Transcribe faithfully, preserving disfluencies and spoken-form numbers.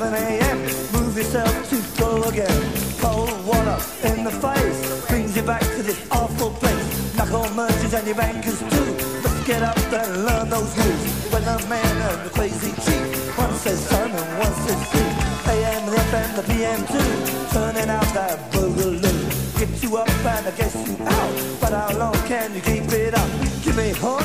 eleven a m Move yourself to go again. Cold water in the face brings you back to this awful place. Knuckle merchants and your bankers too. Let's get up and learn those rules. Weatherman and the crazy chief. One says sun and one says sea. A M, the F M, the P M too. Turning out that boogaloo. Get you up and I guess you out. But how long can you keep it up? Give me horn.